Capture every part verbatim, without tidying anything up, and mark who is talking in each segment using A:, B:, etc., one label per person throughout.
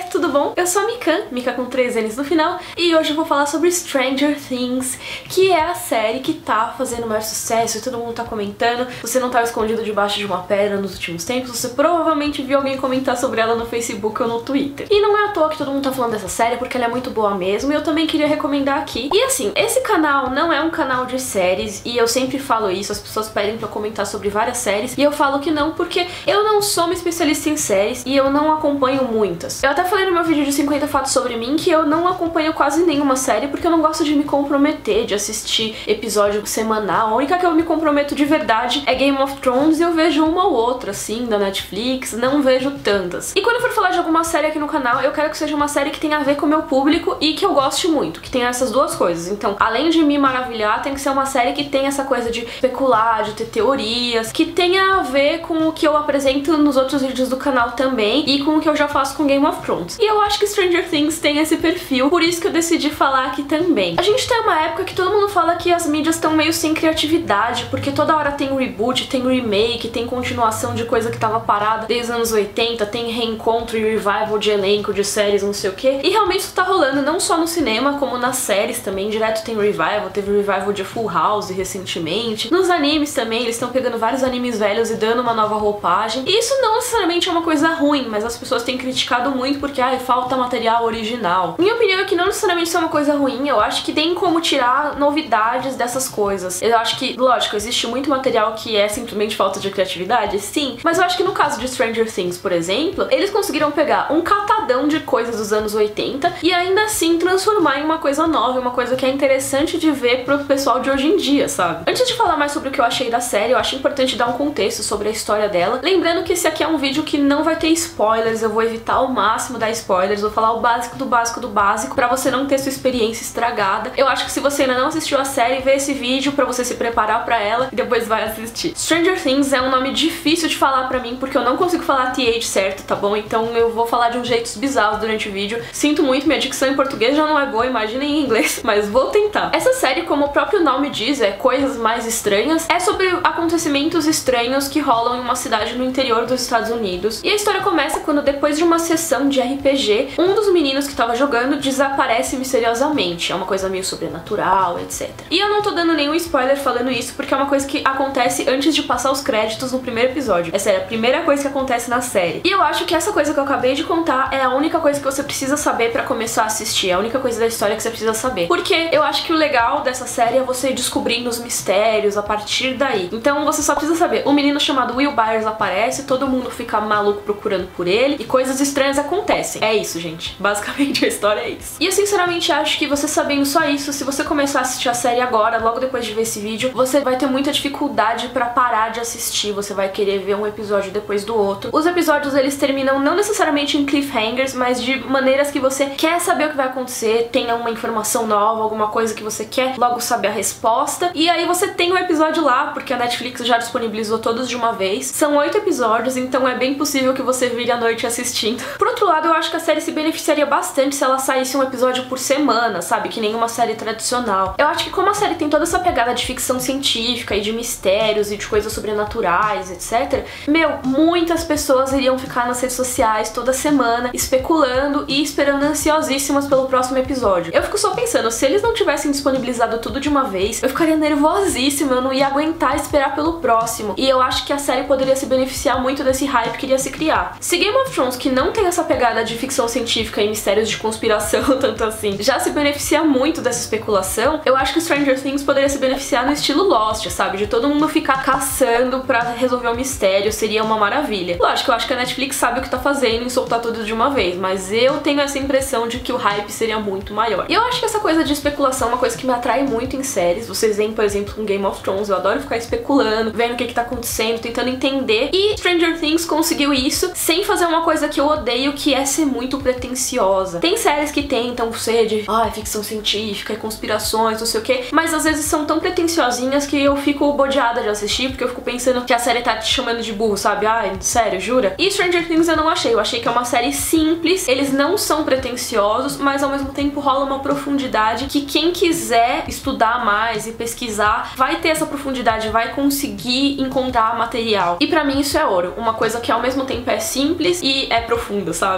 A: tudo bom? Eu sou a Mikan, Mika com três N's no final, e hoje eu vou falar sobre Stranger Things, que é a série que tá fazendo maior sucesso e todo mundo tá comentando. Você não tava escondido debaixo de uma pedra nos últimos tempos, você provavelmente viu alguém comentar sobre ela no Facebook ou no Twitter. E não é à toa que todo mundo tá falando dessa série, porque ela é muito boa mesmo, e eu também queria recomendar aqui. E assim, esse canal não é um canal de séries, e eu sempre falo isso, as pessoas pedem pra eu comentar sobre várias séries, e eu falo que não, porque eu não sou uma especialista em séries, e eu não acompanho muitas. Eu até falei no meu vídeo de cinquenta fatos sobre mim que eu não acompanho quase nenhuma série, porque eu não gosto de me comprometer, de assistir episódio semanal. A única que eu me comprometo de verdade é Game of Thrones, e eu vejo uma ou outra, assim, da Netflix, não vejo tantas. E quando eu for falar de alguma série aqui no canal, eu quero que seja uma série que tenha a ver com o meu público e que eu goste muito, que tenha essas duas coisas. Então, além de me maravilhar, tem que ser uma série que tenha essa coisa de especular, de ter teorias, que tenha a ver com o que eu apresento nos outros vídeos do canal também, e com o que eu já faço com Game of Thrones. E eu acho que Stranger Things tem esse perfil, por isso que eu decidi falar aqui também. A gente tem uma época que todo mundo fala que as mídias estão meio sem criatividade, porque toda hora tem reboot, tem remake, tem continuação de coisa que tava parada desde os anos oitenta, tem reencontro e revival de elenco, de séries, não sei o que. E realmente isso tá rolando não só no cinema, como nas séries também, direto tem revival, teve revival de Full House recentemente. Nos animes também, eles estão pegando vários animes velhos e dando uma nova roupagem. E isso não necessariamente é uma coisa ruim, mas as pessoas têm criticado muito porque, ai, falta material original. Minha opinião é que não necessariamente isso é uma coisa ruim, eu acho que tem como tirar novidades dessas coisas. Eu acho que, lógico, existe muito material que é simplesmente falta de criatividade, sim, mas eu acho que no caso de Stranger Things, por exemplo, eles conseguiram pegar um catadão de coisas dos anos oitenta e ainda assim transformar em uma coisa nova, uma coisa que é interessante de ver pro pessoal de hoje em dia, sabe? Antes de falar mais sobre o que eu achei da série, eu acho importante dar um contexto sobre a história dela, lembrando que esse aqui é um vídeo que não vai ter spoilers, eu vou evitar ao máximo dar spoilers, vou falar o básico do básico do básico pra você não ter sua experiência estragada. Eu acho que se você ainda não assistiu a série, vê esse vídeo pra você se preparar pra ela e depois vai assistir. Stranger Things é um nome difícil de falar pra mim, porque eu não consigo falar T H certo, tá bom? Então eu vou falar de um jeito bizarro durante o vídeo. Sinto muito, minha dicção em português já não é boa, imaginem em inglês, mas vou tentar. Essa série, como o próprio nome diz, é Coisas Mais Estranhas, é sobre acontecimentos estranhos que rolam em uma cidade no interior dos Estados Unidos. E a história começa quando, depois de uma sessão de R P G, um dos meninos que tava jogando desaparece misteriosamente. É uma coisa meio sobrenatural, etcétera. E eu não tô dando nenhum spoiler falando isso, porque é uma coisa que acontece antes de passar os créditos no primeiro episódio. Essa é a primeira coisa que acontece na série. E eu acho que essa coisa que eu acabei de contar é a única coisa que você precisa saber pra começar a assistir. É a única coisa da história que você precisa saber. Porque eu acho que o legal dessa série é você ir descobrindo os mistérios a partir daí. Então você só precisa saber, um menino chamado Will Byers aparece, todo mundo fica maluco procurando por ele, e coisas estranhas acontecem. É isso, gente. Basicamente a história é isso. E eu sinceramente acho que você sabendo só isso, se você começar a assistir a série agora, logo depois de ver esse vídeo, você vai ter muita dificuldade pra parar de assistir, você vai querer ver um episódio depois do outro. Os episódios, eles terminam não necessariamente em cliffhangers, mas de maneiras que você quer saber o que vai acontecer, tenha uma informação nova, alguma coisa que você quer logo saber a resposta, e aí você tem o episódio lá, porque a Netflix já disponibilizou todos de uma vez. São oito episódios, então é bem possível que você vire à noite assistindo. Por outro lado, eu acho que a série se beneficiaria bastante se ela saísse um episódio por semana, sabe? Que nem uma série tradicional. Eu acho que como a série tem toda essa pegada de ficção científica e de mistérios e de coisas sobrenaturais, etcétera, meu, muitas pessoas iriam ficar nas redes sociais toda semana especulando e esperando ansiosíssimas pelo próximo episódio. Eu fico só pensando, se eles não tivessem disponibilizado tudo de uma vez, eu ficaria nervosíssima, eu não ia aguentar esperar pelo próximo. E eu acho que a série poderia se beneficiar muito desse hype que iria se criar. Se Game of Thrones, que não tem essa pegada de ficção científica e mistérios de conspiração tanto assim, já se beneficia muito dessa especulação, eu acho que Stranger Things poderia se beneficiar no estilo Lost, sabe? De todo mundo ficar caçando pra resolver o mistério, seria uma maravilha. Lógico, eu acho que a Netflix sabe o que tá fazendo em soltar tudo de uma vez, mas eu tenho essa impressão de que o hype seria muito maior. E eu acho que essa coisa de especulação é uma coisa que me atrai muito em séries. Vocês veem, por exemplo, com Game of Thrones, eu adoro ficar especulando, vendo o que que tá acontecendo, tentando entender. E Stranger Things conseguiu isso sem fazer uma coisa que eu odeio, que é ser muito pretensiosa. Tem séries que tentam ser de, ah, ficção científica e conspirações, não sei o que, mas às vezes são tão pretensiosinhas que eu fico bodeada de assistir, porque eu fico pensando que a série tá te chamando de burro, sabe? Ai, sério, jura? E Stranger Things eu não achei. Eu achei que é uma série simples, eles não são pretensiosos, mas ao mesmo tempo rola uma profundidade que quem quiser estudar mais e pesquisar vai ter essa profundidade, vai conseguir encontrar material. E pra mim isso é ouro. Uma coisa que ao mesmo tempo é simples e é profunda, sabe? Só pra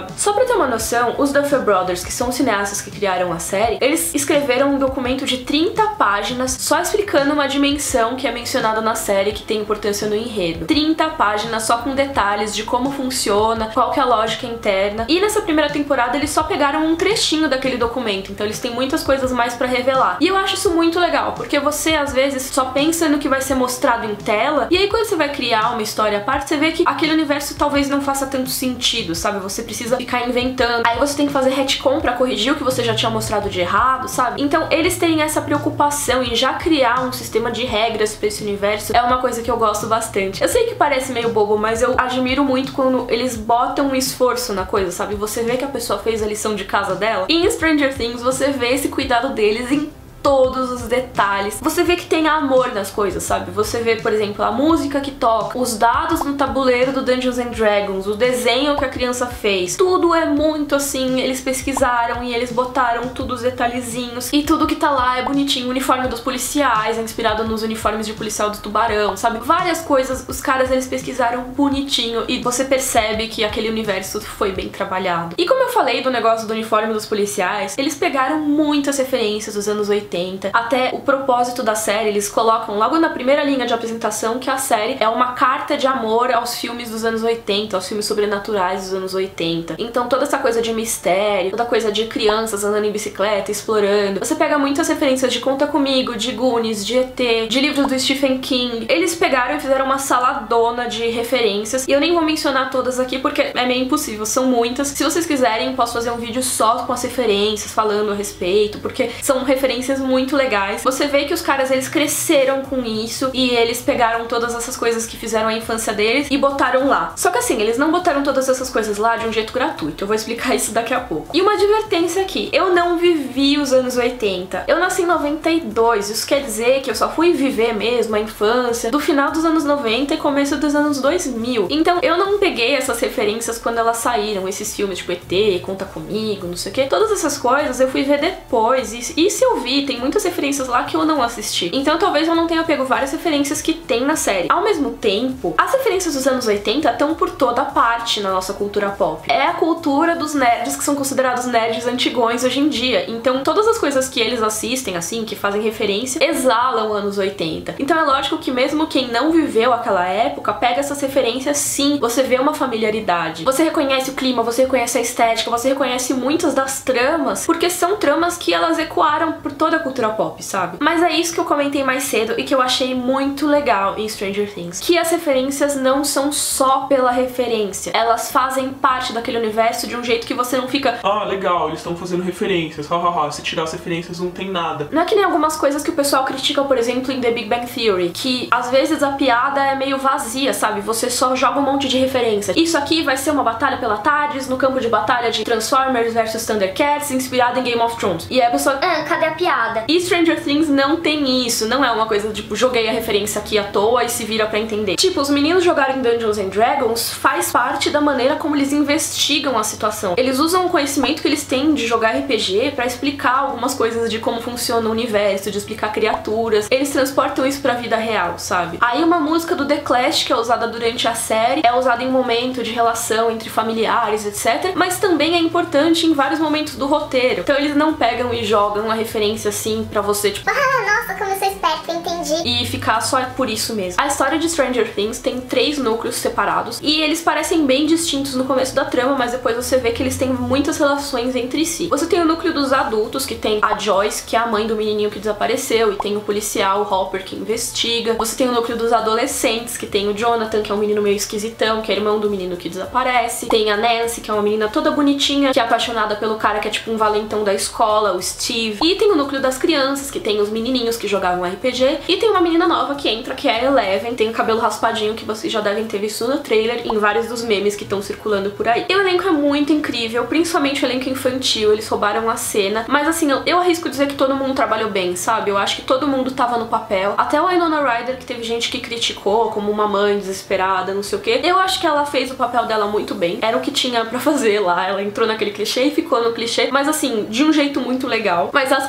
A: pra ter uma noção, os Duffer Brothers, que são os cineastas que criaram a série, eles escreveram um documento de trinta páginas só explicando uma dimensão que é mencionada na série que tem importância no enredo. trinta páginas só com detalhes de como funciona, qual que é a lógica interna. E nessa primeira temporada eles só pegaram um trechinho daquele documento, então eles têm muitas coisas mais pra revelar. E eu acho isso muito legal, porque você às vezes só pensa no que vai ser mostrado em tela, e aí quando você vai criar uma história à parte, você vê que aquele universo talvez não faça tanto sentido, sabe? Você precisa ficar inventando, aí você tem que fazer retcon pra corrigir o que você já tinha mostrado de errado, sabe? Então eles terem essa preocupação em já criar um sistema de regras pra esse universo é uma coisa que eu gosto bastante. Eu sei que parece meio bobo, mas eu admiro muito quando eles botam um esforço na coisa, sabe? Você vê que a pessoa fez a lição de casa dela. E em Stranger Things você vê esse cuidado deles em todos os detalhes. Você vê que tem amor nas coisas, sabe? Você vê, por exemplo, a música que toca, os dados no tabuleiro do Dungeons and Dragons, o desenho que a criança fez. Tudo é muito assim, eles pesquisaram e eles botaram todos os detalhezinhos. E tudo que tá lá é bonitinho. O uniforme dos policiais é inspirado nos uniformes de policial do Tubarão, sabe? Várias coisas, os caras eles pesquisaram bonitinho e você percebe que aquele universo foi bem trabalhado. E como eu falei do negócio do uniforme dos policiais, eles pegaram muitas referências dos anos oitenta. Até o propósito da série, eles colocam logo na primeira linha de apresentação que a série é uma carta de amor aos filmes dos anos oitenta, aos filmes sobrenaturais dos anos oitenta. Então toda essa coisa de mistério, toda coisa de crianças andando em bicicleta, explorando. Você pega muitas referências de Conta Comigo, de Goonies, de E T, de livros do Stephen King. Eles pegaram e fizeram uma saladona de referências. E eu nem vou mencionar todas aqui porque é meio impossível, são muitas. Se vocês quiserem, posso fazer um vídeo só com as referências, falando a respeito, porque são referências muito legais. Você vê que os caras, eles cresceram com isso e eles pegaram todas essas coisas que fizeram a infância deles e botaram lá. Só que assim, eles não botaram todas essas coisas lá de um jeito gratuito. Eu vou explicar isso daqui a pouco. E uma advertência aqui. Eu não vivi os anos oitenta. Eu nasci em noventa e dois. Isso quer dizer que eu só fui viver mesmo a infância do final dos anos noventa e começo dos anos dois mil. Então eu não peguei essas referências quando elas saíram. Esses filmes tipo E T, Conta Comigo, não sei o que. Todas essas coisas eu fui ver depois. E, e se eu vi, tem muitas referências lá que eu não assisti. Então talvez eu não tenha pego várias referências que tem na série. Ao mesmo tempo, as referências dos anos oitenta estão por toda parte na nossa cultura pop. É a cultura dos nerds que são considerados nerds antigões hoje em dia. Então todas as coisas que eles assistem, assim, que fazem referência, exalam anos oitenta. Então é lógico que mesmo quem não viveu aquela época, pega essas referências sim. Você vê uma familiaridade. Você reconhece o clima, você reconhece a estética, você reconhece muitas das tramas, porque são tramas que elas ecoaram por toda a cultura pop, sabe? Mas é isso que eu comentei mais cedo e que eu achei muito legal em Stranger Things, que as referências não são só pela referência, elas fazem parte daquele universo de um jeito que você não fica
B: ah, legal, eles estão fazendo referências, hahaha, se tirar as referências não tem nada.
A: Não é que nem algumas coisas que o pessoal critica, por exemplo, em The Big Bang Theory, que às vezes a piada é meio vazia, sabe? Você só joga um monte de referência. Isso aqui vai ser uma batalha pela TARDIS no campo de batalha de Transformers versus Thundercats, inspirada em Game of Thrones. E aí a pessoa, ah, cadê a piada? E Stranger Things não tem isso, não é uma coisa tipo, joguei a referência aqui à toa e se vira pra entender. Tipo, os meninos jogarem Dungeons and Dragons faz parte da maneira como eles investigam a situação. Eles usam o conhecimento que eles têm de jogar R P G pra explicar algumas coisas de como funciona o universo, de explicar criaturas. Eles transportam isso pra vida real, sabe? Aí uma música do The Clash, que é usada durante a série, é usada em momento de relação entre familiares, etcétera. Mas também é importante em vários momentos do roteiro. Então eles não pegam e jogam a referência assim pra você, tipo,
C: ah, nossa, como eu sou esperta, entendi.
A: E ficar só por isso mesmo. A história de Stranger Things tem três núcleos separados e eles parecem bem distintos no começo da trama, mas depois você vê que eles têm muitas relações entre si. Você tem o núcleo dos adultos, que tem a Joyce, que é a mãe do menininho que desapareceu, e tem o policial, o Hopper, que investiga. Você tem o núcleo dos adolescentes, que tem o Jonathan, que é um menino meio esquisitão, que é irmão do menino que desaparece. Tem a Nancy, que é uma menina toda bonitinha, que é apaixonada pelo cara que é tipo um valentão da escola, o Steve. E tem o núcleo das crianças, que tem os menininhos que jogavam R P G. E tem uma menina nova que entra, que é a Eleven, tem o cabelo raspadinho, que vocês já devem ter visto no trailer, em vários dos memes que estão circulando por aí. E o elenco é muito incrível, principalmente o elenco infantil, eles roubaram a cena. Mas assim, eu, eu arrisco dizer que todo mundo trabalhou bem, sabe? Eu acho que todo mundo tava no papel. Até a Winona Ryder, que teve gente que criticou, como uma mãe desesperada, não sei o que. Eu acho que ela fez o papel dela muito bem. Era o que tinha pra fazer lá. Ela entrou naquele clichê e ficou no clichê, mas assim, de um jeito muito legal. Mas as crianças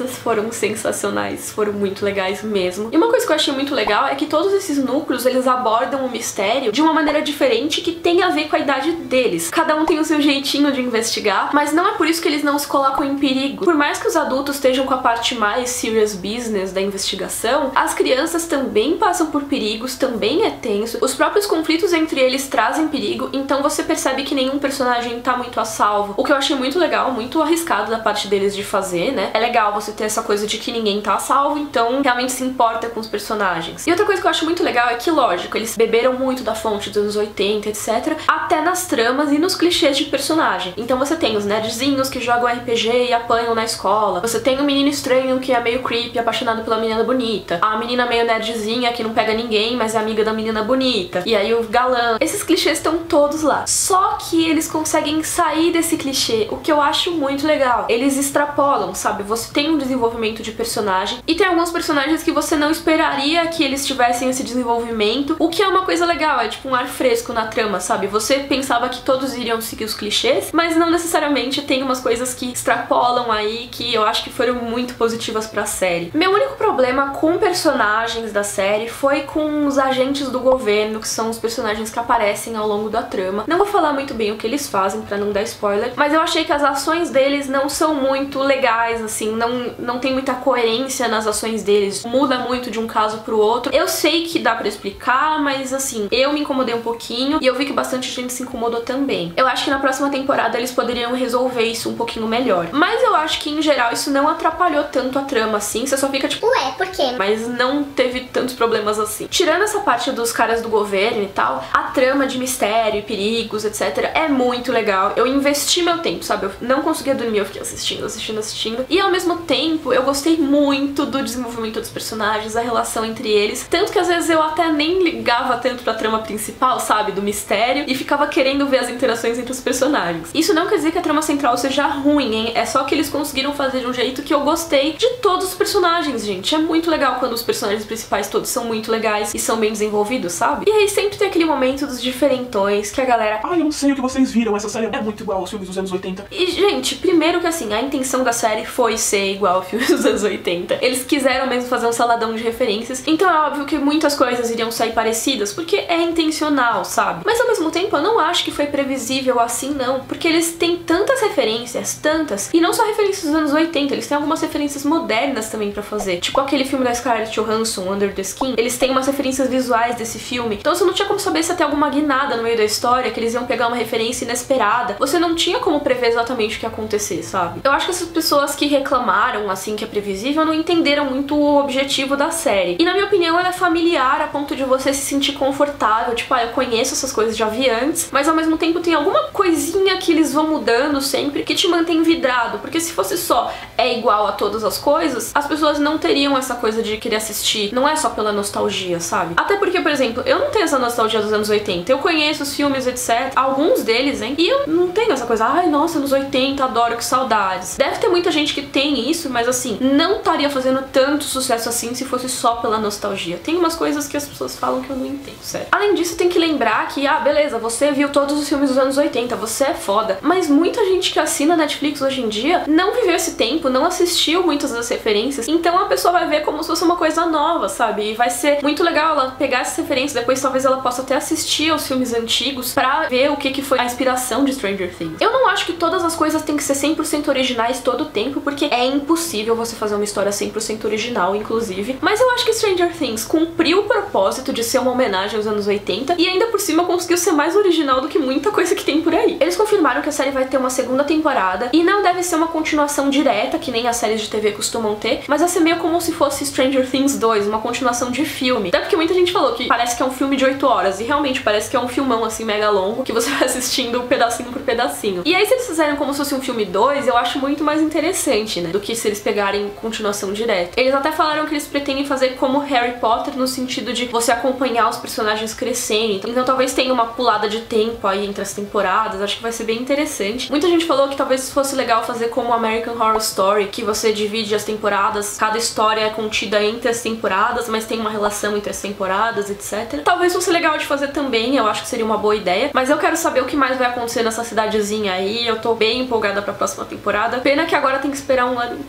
A: crianças foram sensacionais, foram muito legais mesmo. E uma coisa que eu achei muito legal é que todos esses núcleos, eles abordam o mistério de uma maneira diferente que tem a ver com a idade deles. Cada um tem o seu jeitinho de investigar, mas não é por isso que eles não se colocam em perigo. Por mais que os adultos estejam com a parte mais serious business da investigação, as crianças também passam por perigos, também é tenso. Os próprios conflitos entre eles trazem perigo, então você percebe que nenhum personagem tá muito a salvo. O que eu achei muito legal, muito arriscado da parte deles de fazer, né? É legal você ter essa coisa de que ninguém tá a salvo, então realmente se importa com os personagens. E outra coisa que eu acho muito legal é que, lógico, eles beberam muito da fonte dos anos oitenta, etcétera, até nas tramas e nos clichês de personagem. Então você tem os nerdzinhos que jogam R P G e apanham na escola. Você tem o menino estranho que é meio creepy, apaixonado pela menina bonita. A menina meio nerdzinha que não pega ninguém, mas é amiga da menina bonita. E aí o galã. Esses clichês estão todos lá. Só que eles conseguem sair desse clichê, o que eu acho muito legal. Eles extrapolam, sabe? Você tem um desenvolvimento de personagem e tem alguns personagens que você não esperaria que eles tivessem esse desenvolvimento, o que é uma coisa legal, é tipo um ar fresco na trama, sabe? Você pensava que todos iriam seguir os clichês, mas não necessariamente. Tem umas coisas que extrapolam aí, que eu acho que foram muito positivas pra série. Meu único problema com personagens da série foi com os agentes do governo, que são os personagens que aparecem ao longo da trama. Não vou falar muito bem o que eles fazem pra não dar spoiler, mas eu achei que as ações deles não são muito legais, assim, não, não tem muita coerência nas ações deles, muda muito de um caso pro outro. Eu sei que dá pra explicar, mas assim, eu me incomodei um pouquinho e eu vi que bastante gente se incomodou também. Eu acho que na próxima temporada eles poderiam resolver isso um pouquinho melhor. Mas eu acho que, em geral, isso não atrapalhou tanto a trama, assim. Você só fica tipo,
C: ué, por quê?
A: Mas não teve tantos problemas assim. Tirando essa parte dos caras do governo e tal, a trama de mistério, perigos, etcétera é muito legal. Eu investi meu tempo, sabe? Eu não conseguia dormir, eu fiquei assistindo, assistindo, assistindo. E ao mesmo tempo, eu gostei muito do desenvolvimento dos personagens, da relação entre eles. Tanto que às vezes eu até nem ligava tanto pra trama principal, sabe? Do mistério. E ficava querendo ver as interações entre os personagens. Isso não quer dizer que a trama central seja ruim, hein? É só que eles conseguiram fazer de um jeito que eu gostei de todos os personagens, gente. É muito legal quando os personagens principais todos são muito legais e são bem desenvolvidos, sabe? E aí sempre tem aquele momento dos diferentões que a galera...
B: Ai, eu não sei o que vocês viram, essa série é muito igual aos filmes dos anos oitenta.
A: E, gente, primeiro que assim, a intenção da série foi ser igual ao filme dos anos oitenta. Eles quiseram mesmo fazer um saladão de referências, então é óbvio que muitas coisas iriam sair parecidas, porque é intencional, sabe? Mas ao mesmo tempo eu não acho que foi previsível assim, não, porque eles têm tantas referências, tantas, e não só referências dos anos oitenta, eles têm algumas referências modernas também pra fazer. Tipo aquele filme da Scarlett Johansson, Under the Skin, eles têm umas referências visuais desse filme, então você não tinha como saber se ia ter alguma guinada no meio da história, que eles iam pegar uma referência inesperada. Você não tinha como prever exatamente o que ia acontecer, sabe? Eu acho que essas pessoas que reclamaram, assim, que é previsível, não entenderam muito o objetivo da série. E na minha opinião, ela é familiar a ponto de você se sentir confortável, tipo, ah, eu conheço essas coisas, já vi antes, mas ao mesmo tempo tem alguma coisinha que eles vão mudando sempre que te mantém vidrado, porque se fosse só é igual a todas as coisas, as pessoas não teriam essa coisa de querer assistir, não é só pela nostalgia, sabe? Até porque, por exemplo, eu não tenho essa nostalgia dos anos oitenta, eu conheço os filmes, etcétera, alguns deles, hein, e eu não tenho essa coisa, ai, nossa, anos oitenta, adoro, que saudades. Deve ter muita gente que tem isso, mas assim, não estaria fazendo tanto sucesso assim se fosse só pela nostalgia. Tem umas coisas que as pessoas falam que eu não entendo, sério. Além disso, tem que lembrar que, ah, beleza, você viu todos os filmes dos anos oitenta, você é foda, mas muita gente que assina Netflix hoje em dia não viveu esse tempo, não assistiu muitas das referências, então a pessoa vai ver como se fosse uma coisa nova, sabe? E vai ser muito legal ela pegar essas referências, depois talvez ela possa até assistir aos filmes antigos pra ver o que que foi a inspiração de Stranger Things. Eu não acho que todas as coisas têm que ser cem por cento originais todo o tempo, porque é impossível você fazer uma história cem por cento original, inclusive, mas eu acho que Stranger Things cumpriu o propósito de ser uma homenagem aos anos oitenta e ainda por cima conseguiu ser mais original do que muita coisa que tem por aí. Eles confirmaram que a série vai ter uma segunda temporada e não deve ser uma continuação direta, que nem as séries de T V costumam ter, mas vai ser meio como se fosse Stranger Things dois, uma continuação de filme. Até porque muita gente falou que parece que é um filme de oito horas, e realmente parece que é um filmão assim mega longo, que você vai assistindo pedacinho por pedacinho. E aí se eles fizerem como se fosse um filme dois, eu acho muito mais interessante, né, do que se eles pegarem continuação direta. Eles até falaram que eles pretendem fazer como Harry Potter, no sentido de você acompanhar os personagens crescendo, então, então talvez tenha uma pulada de tempo aí entre as temporadas, acho que vai ser bem interessante. Muita gente falou que talvez fosse legal fazer como American Horror Story, que você divide as temporadas, cada história é contida entre as temporadas, mas tem uma relação entre as temporadas, etcétera. Talvez fosse legal de fazer também, eu acho que seria uma boa ideia, mas eu quero saber o que mais vai acontecer nessa cidadezinha aí, eu tô bem empolgada pra próxima temporada. Pena que agora tem que esperar um ano inteiro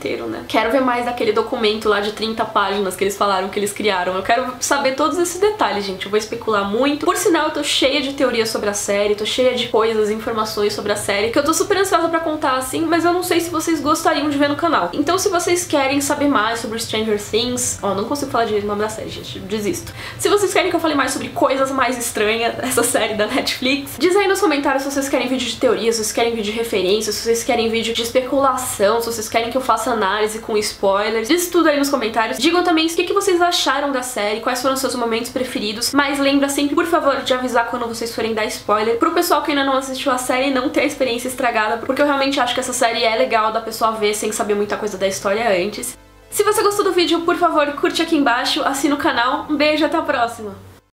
A: inteiro, né? Quero ver mais daquele documento lá de trinta páginas que eles falaram que eles criaram. Eu quero saber todos esses detalhes, gente. Eu vou especular muito. Por sinal, eu tô cheia de teorias sobre a série, tô cheia de coisas, informações sobre a série, que eu tô super ansiosa pra contar, assim, mas eu não sei se vocês gostariam de ver no canal. Então, se vocês querem saber mais sobre Stranger Things... Ó, não consigo falar direito o nome da série, gente. Desisto. Se vocês querem que eu fale mais sobre coisas mais estranhas dessa série da Netflix, diz aí nos comentários se vocês querem vídeo de teoria, se vocês querem vídeo de referência, se vocês querem vídeo de especulação, se vocês querem que eu faça análise com spoilers. Diz tudo aí nos comentários. Digam também o que, que vocês acharam da série, quais foram os seus momentos preferidos. Mas lembra sempre, por favor, de avisar quando vocês forem dar spoiler, pro pessoal que ainda não assistiu a série não ter a experiência estragada, porque eu realmente acho que essa série é legal da pessoa ver sem saber muita coisa da história antes. Se você gostou do vídeo, por favor, curte aqui embaixo, assina o canal. Um beijo, até a próxima!